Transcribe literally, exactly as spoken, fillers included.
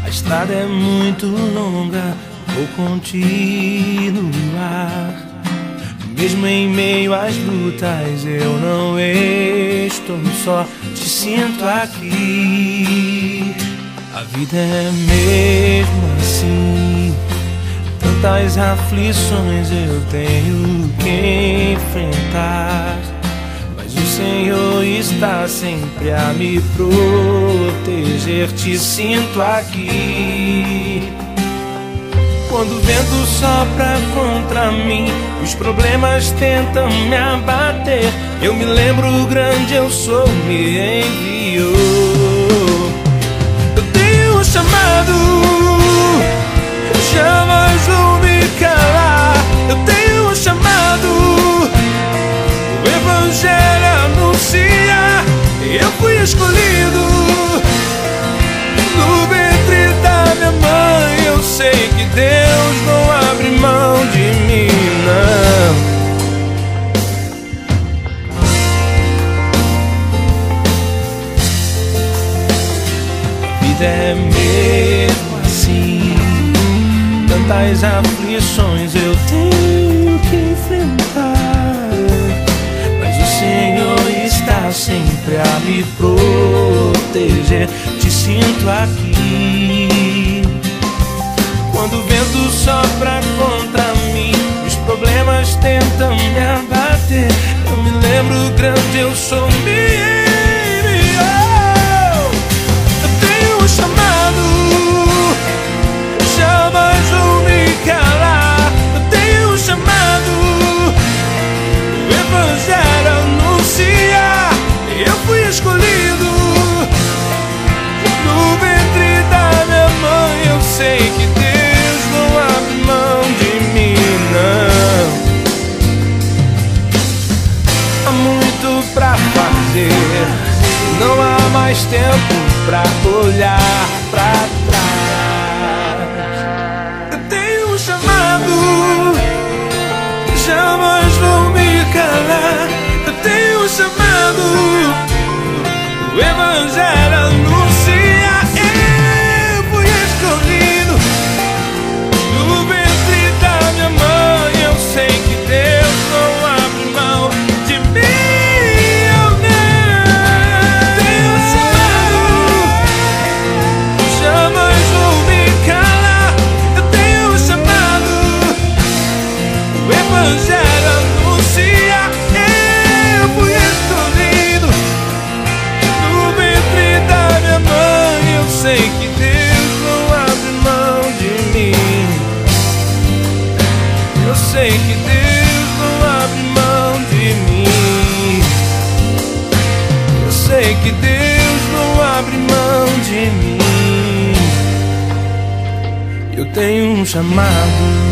A estrada é muito longa, vou continuar. Mesmo em meio às lutas, eu não estou só, te sinto aqui. A vida é mesmo assim, tantas aflições eu tenho que enfrentar, mas o Senhor está sempre a me proteger, te sinto aqui. Quando o vento sopra contra mim, os problemas tentam me abater, eu me lembro o grande eu sou me enviou. Eu tenho um chamado, jamais vou me calar. Eu tenho um chamado, o Evangelho anuncia. Eu fui escolhido no ventre da minha mãe. Eu sei que Deus não abre mão de mim, não. A vida é mesmo assim, tantas aflições eu tenho que enfrentar, mas o Senhor está sempre a me proteger, te sinto aqui. Quando o vento sopra contra mim, os problemas tentam me abater, eu me lembro grande eu sou me enviou. Eu tenho um chamado, jamais vou me calar. Eu tenho um chamado, o Evangelho anuncia. Eu fui escolhido no ventre da minha mãe. Eu sei que Deus não abre mão de mim, não. Há muito pra fazer, não há mais tempo pra olhar pra trás. Eu tenho um chamado, jamais vou me calar. Eu tenho um chamado, o Evangelho anuncia. Eu fui escolhido no ventre da minha mãe. Eu sei que Deus não abre mão de mim. Eu tenho um chamado, jamais vou me calar. Eu tenho um chamado, o Evangelho anuncia. Eu fui escolhido no ventre da minha mãe. Eu sei que Deus não abre mão de mim. Eu sei que Deus não abre mão de mim. Eu sei que Deus não abre mão de mim. Eu tenho um chamado.